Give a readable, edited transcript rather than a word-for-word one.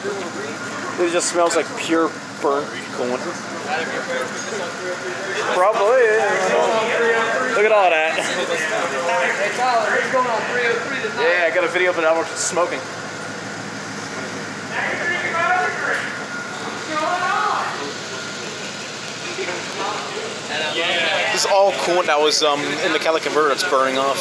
It just smells like pure burnt coolant. Probably. Look at all that. Hey Tyler, he's going on 303 tonight. Yeah, I got a video of it. I'm smoking. This is all coolant that was in the catalytic converter that's burning off.